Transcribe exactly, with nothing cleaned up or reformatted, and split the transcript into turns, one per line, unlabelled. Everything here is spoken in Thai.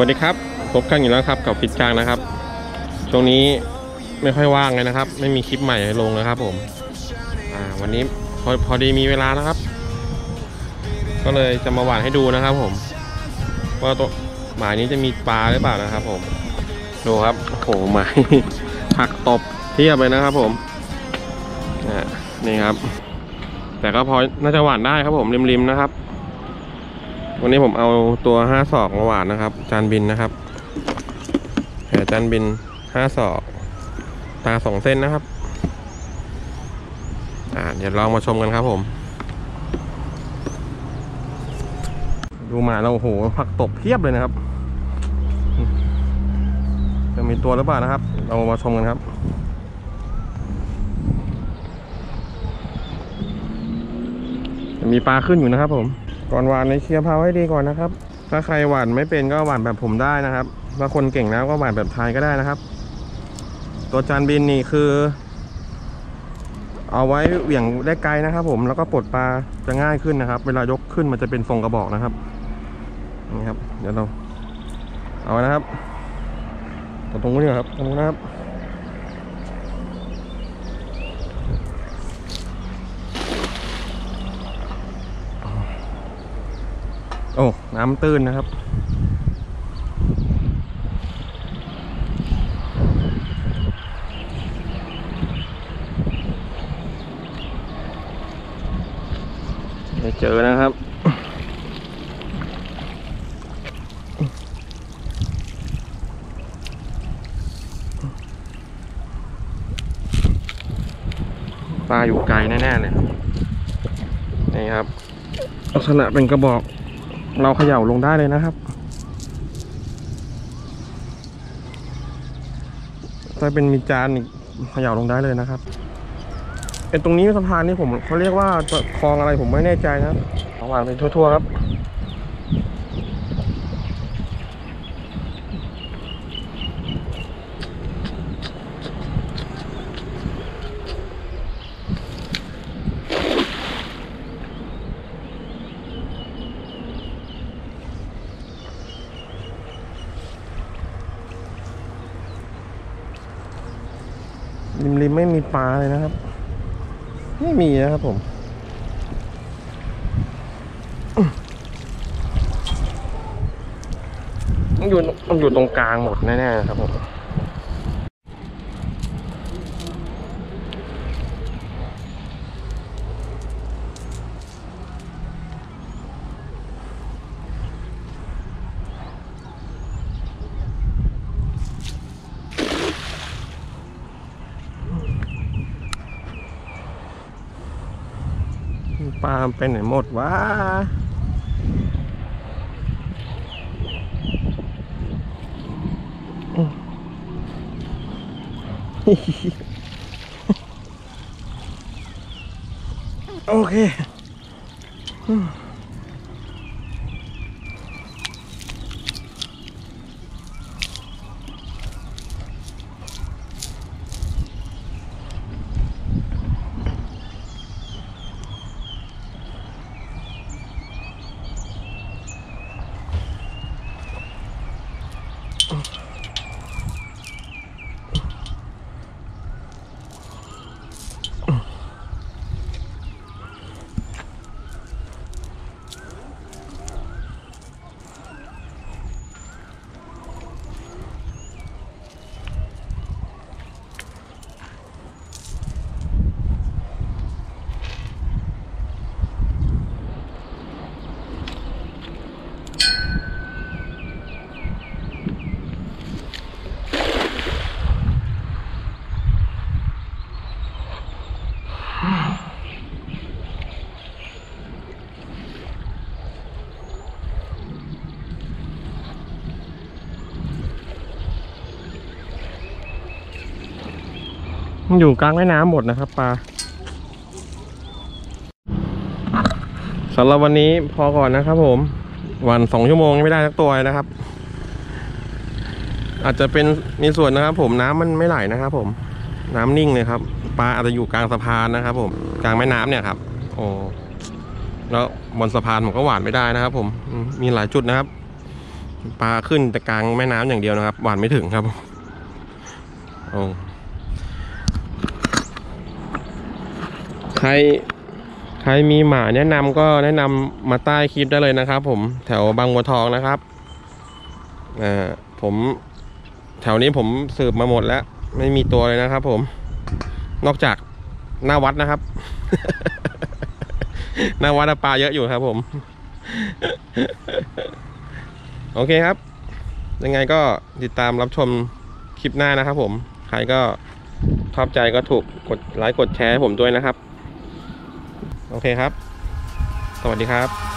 วัสดีครับพบกันอยู่แล้วครับกับฟิตกลางนะครับช่วงนี้ไม่ค่อยว่างเลยนะครับไม่มีคลิปใหม่ลงนะครับผมอ่าวันนี้พอพอดีมีเวลานะครับก็เลยจะมาหว่านให้ดูนะครับผมว่าตัวหมายนี้จะมีปลาหรือเปล่านะครับผมดูครับโอ้โหหมายผักตบเทียบเลยนะครับผมอ่านี่ครับแต่ก็พอน่าจะหว่านได้ครับผมริมๆนะครับวันนี้ผมเอาตัวห้าศอกมาหว่านนะครับจานบินนะครับแผ่จานบินห้าศอกตาสองเส้นนะครับอ่าเดี๋ยวลองมาชมกันครับผมดูมาแล้วโอ้โหผักตบเพียบเลยนะครับจะมีตัวหรือเปล่านะครับเรามาชมกันครับจะมีปลาขึ้นอยู่นะครับผมก่อนหวานในเคลียร์เพาให้ดีก่อนนะครับถ้าใครหวานไม่เป็นก็หวานแบบผมได้นะครับถ้าคนเก่งแล้วก็หวานแบบไทยก็ได้นะครับตัวจานบินนี่คือเอาไว้เหวี่ยงได้ไกลนะครับผมแล้วก็ปลดปลาจะง่ายขึ้นนะครับเวลายกขึ้นมันจะเป็นทรงกระบอกนะครับนี่ครับเดี๋ยวเราเอาไว้นะครับตรงนี้ครับตรงนี้นะครับโอ้น้ำตื้นนะครับไม่เจอนะครับปลาอยู่ไกลแน่ๆเลยนี่ครับลักษณะเป็นกระบอกเราเขย่าลงได้เลยนะครับถ้าเป็นมีจานเขย่าลงได้เลยนะครับไอ้ตรงนี้สะพานนี่ผมเขาเรียกว่าคลองอะไรผมไม่แน่ใจนะครับเอาวางไปทั่วๆครับริมๆไม่มีปลาเลยนะครับไม่มีนะครับผมมันอยู่มันอยู่ตรงกลางหมดแน่ๆครับผมปลาไปไหนหมดวะโอเคอยู่กลางแม่น้ำหมดนะครับปลาสำหรับวันนี้พอก่อนนะครับผมวันสองชั่วโมงยังไม่ได้สักตัวเลยนะครับอาจจะเป็นมีส่วนนะครับผมน้ำมันไม่ไหลนะครับผมน้ำนิ่งเลยครับปลาอาจจะอยู่กลางสะพานนะครับผมกลางแม่น้ำเนี่ยครับโอ้แล้วบนสะพานผมก็หวานไม่ได้นะครับผมมีหลายจุดนะครับปลาขึ้นแต่กลางแม่น้ำอย่างเดียวนะครับหวานไม่ถึงครับโอ้ใครใครมีหมาแนะนำก็แนะนำมาใต้คลิปได้เลยนะครับผมแถวบางบัวทองนะครับอ่าผมแถวนี้ผมสืบมาหมดแล้วไม่มีตัวเลยนะครับผมนอกจากหน้าวัดนะครับ หน้าวัดปลาเยอะอยู่ครับผม โอเคครับยังไงก็ติดตามรับชมคลิปหน้านะครับผมใครก็ชอบใจก็ถูกกดไลค์กดแชร์ให้ผมด้วยนะครับโอเคครับสวัสดีครับ